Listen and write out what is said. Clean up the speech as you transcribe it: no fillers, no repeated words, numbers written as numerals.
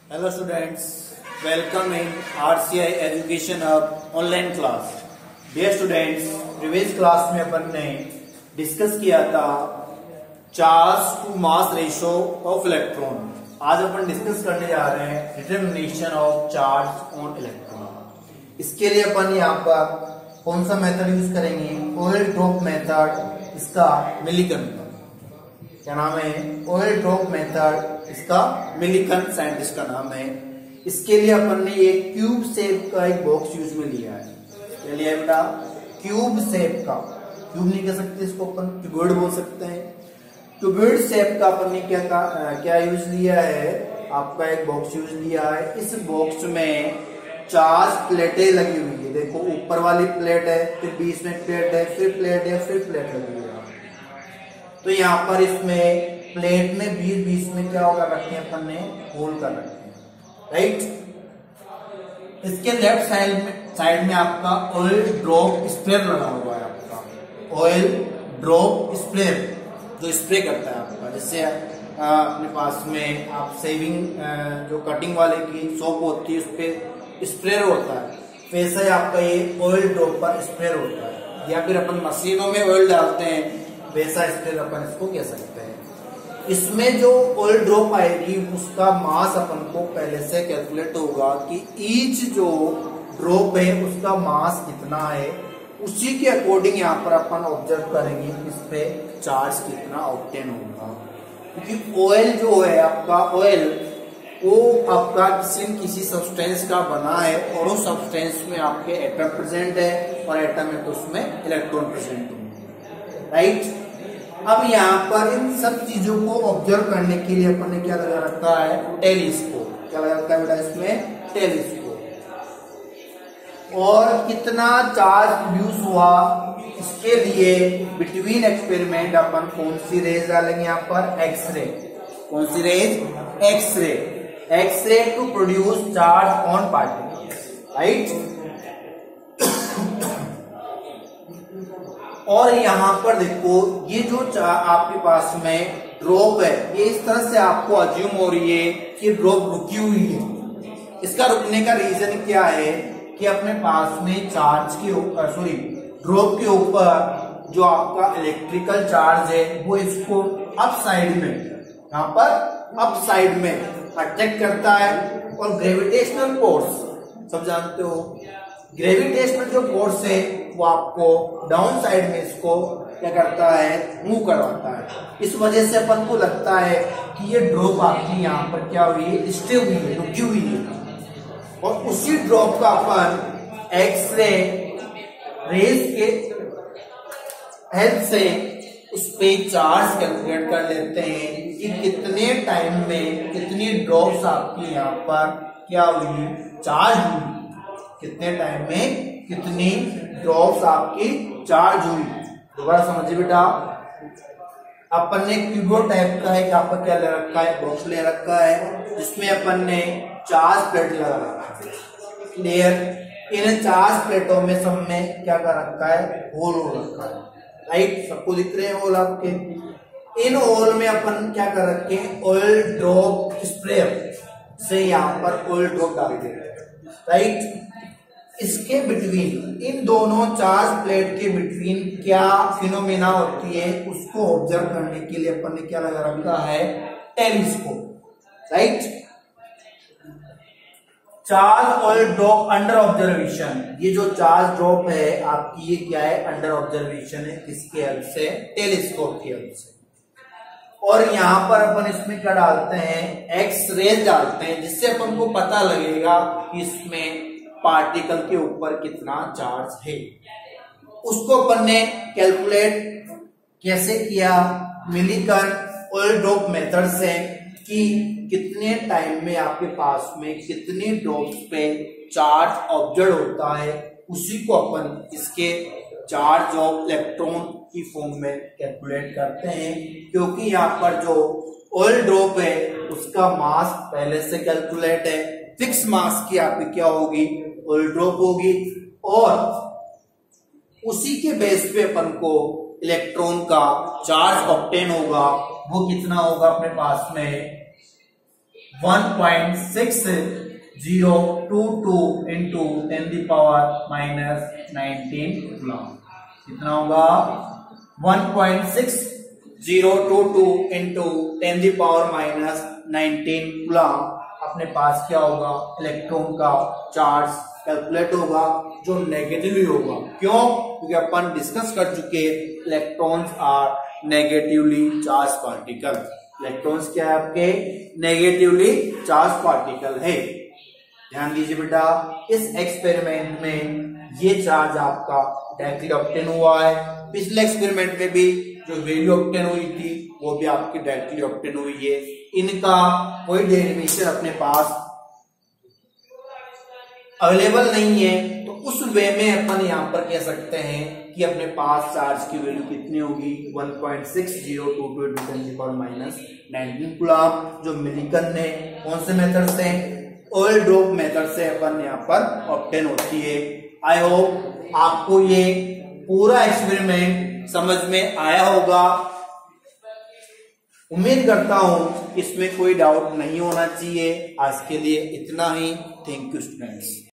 Hello students, welcome in RCI Education Hub online class. Dear students, previous class में अपन ने discuss किया था charge to mass ratio of electron. आज अपन discuss करने जा रहे हैं determination of charge on electron. इसके लिए अपन यहाँ पर कौन सा मेथड यूज करेंगे? Oil drop method. इसका मिलिकन क्या नाम है? Oil drop method. इसका मिलिकन साइंटिस्ट का नाम है. इसके लिए अपन ने एक क्यूब शेप का एक बॉक्स यूज में लिया है. क्या लिया है बेटा? क्यूब शेप का. क्यूब नहीं कह सकते इसको, अपन क्यूबॉइड बोल सकते हैं. क्यूबॉइड शेप का अपन ने क्या यूज लिया है? आपका एक बॉक्स यूज लिया है. इस बॉक्स में 4 प्लेटें लगी हुई है. देखो, ऊपर वाली प्लेट है, फिर बीच में प्लेट है, फिर प्लेट है, फिर प्लेट लगी हुई है. तो यहाँ पर इसमें प्लेट में बीच में क्या होगा रखे हैं? अपन ने होल कर रखे हैं. राइट. इसके लेफ्ट साइड में आपका ऑयल ड्रॉप स्प्रेयर लगा हुआ है. आपका ऑयल ड्रॉप स्प्रेयर जो स्प्रे करता है आपका. जैसे अपने पास में आप सेविंग जो कटिंग वाले की सोप होती है, उस पर स्प्रेयर होता है. वैसा ही आपका ये ऑयल ड्रॉप पर स्प्रेयर होता है. या फिर अपन मशीनों में ऑयल डालते हैं, वैसा स्प्रेयर अपन इसको कह सकते हैं. इसमें जो ऑयल ड्रॉप आएगी उसका मास अपन को पहले से कैलकुलेट होगा कि ईच जो ड्रॉप है उसका मास कितना है. उसी के अकॉर्डिंग यहाँ पर अपन ऑब्जर्व करेंगे इस पे चार्ज कितना ऑब्टेन होगा. क्योंकि ऑयल जो है आपका, ऑयल वो आपका किसी सब्सटेंस का बना है और उस सब्सटेंस में आपके एटम प्रेजेंट है और एटम है तो उसमें इलेक्ट्रॉन प्रेजेंट होंगे. राइट. अब यहाँ पर इन सब चीजों को ऑब्जर्व करने के लिए अपन ने क्या लगा रखा है? टेलीस्कोप. क्या लगा रखा है बेटा इसमें? टेलीस्कोप. और कितना चार्ज प्रोड्यूस हुआ इसके लिए बिटवीन एक्सपेरिमेंट अपन कौन सी रेज डालेंगे? यहाँ पर एक्सरे. कौन सी rays? X ray. X ray to produce charge on particles. Right. और यहाँ पर देखो, ये जो आपके पास में ड्रॉप है, ये इस तरह से आपको अज्यूम हो रही है कि ड्रॉप रुकी हुई है. इसका रुकने का रीजन क्या है कि अपने पास में चार्ज के ऊपर, ड्रॉप के ऊपर जो आपका इलेक्ट्रिकल चार्ज है वो इसको अप साइड में, यहाँ पर अप साइड में अट्रैक्ट करता है. और ग्रेविटेशनल फोर्स सब जानते हो, ग्रेविटेशनल जो फोर्स है वो आपको डाउन साइड में इसको क्या करता है? मूव करवाता है. इस वजह से अपन को लगता है कि ये ड्रॉप आपकी यहाँ पर क्या हुई है? स्टे हुई है, रुकी हुई है. और उसी ड्रॉप का अपन एक्सरे रेज के हेल्प से उस पे चार्ज कैलकुलेट कर लेते हैं कि कितने टाइम में कितनी ड्रॉप्स आपकी यहाँ पर क्या हुई? चार्ज हुई. कितने टाइम में कितनी ड्रॉप्स आपकी चार्ज हुई. दोबारा समझिए बेटा. अपन ने क्यूबो टाइप का है, यहाँ पर क्या ले रखा है? बॉक्स ले रखा है जिसमें अपन ने 4 प्लेट लगा रखा है. क्लियर. इन 4 प्लेटों में सब में क्या कर रखा है? होल हो रखा है. राइट. सबको दिख रहे हैं होल आपके? इन होल में अपन क्या कर रखे हैं? ऑयल ड्रॉप स्प्रेयर से यहाँ पर ऑयल ड्रॉप डाल देते हैं. राइट. इसके बिटवीन, इन दोनों चार्ज प्लेट के बिटवीन क्या फिनोमेना होती है उसको ऑब्जर्व करने के लिए अपन ने क्या लगा रखा है? Telescope. Right. Charge oil drop under observation. ये जो चार्ज ड्रॉप है आपकी, ये क्या है? अंडर ऑब्जर्वेशन है. किसके हेल्प से? टेलीस्कोप की हेल्प से. और यहाँ पर अपन इसमें क्या डालते हैं? एक्स रेज डालते हैं, जिससे अपन को पता लगेगा कि इसमें पार्टिकल के ऊपर कितना चार्ज है. उसको अपन ने कैलकुलेट कैसे किया? मिलिकन ऑयल ड्रॉप मेथड से, कि कितने टाइम में आपके पास में कितनी ड्रॉप्स पे चार्ज ऑब्जर्व होता है. उसी को अपन इसके चार्ज ऑफ इलेक्ट्रॉन की फॉर्म में कैलकुलेट करते हैं. क्योंकि यहाँ पर जो ऑयल ड्रॉप है उसका मास पहले से कैलकुलेट है. फिक्स मास की आपकी क्या होगी? ऑयल ड्रॉप होगी. और उसी के बेस पे अपन को इलेक्ट्रॉन का चार्ज ऑब्टेन होगा. वो कितना होगा अपने पास में? 1.6022 into 10⁻⁻19 कूलम। कितना होगा? 1.6022 into 10⁻⁻19 कूलम। अपने पास क्या होगा? इलेक्ट्रॉन का चार्ज कैलकुलेट होगा जो नेगेटिवली होगा। क्यों? क्योंकि अपन डिस्कस कर चुके electrons are negatively charge particle. Electrons क्या है? आपके नेगेटिवली चार्ज पार्टिकल है। ध्यान दीजिए बेटा, इस एक्सपेरिमेंट में ये चार्ज आपका डायरेक्टली ऑब्टेन हुआ है। पिछले एक्सपेरिमेंट में भी जो वैल्यू ऑब्टेन हुई थी वो भी आपकी डायरेक्टली ऑब्टेन हुई है। इनका कोई डेरिवेशन अपने पास अवेलेबल नहीं है, तो उस वे में अपन यहां पर कह सकते हैं कि अपने पास चार्ज की वैल्यू कितनी होगी? 1.6022 into 10⁻⁻19 कूलम, जो मिलिकन ने कौन से मेथड से? ऑयल ड्रॉप मेथड से अपन यहां पर ऑब्टेन होती है। आई होप आपको ये पूरा एक्सपेरिमेंट समझ में आया होगा। उम्मीद करता हूं इसमें कोई डाउट नहीं होना चाहिए। आज के लिए इतना ही। Thank you students.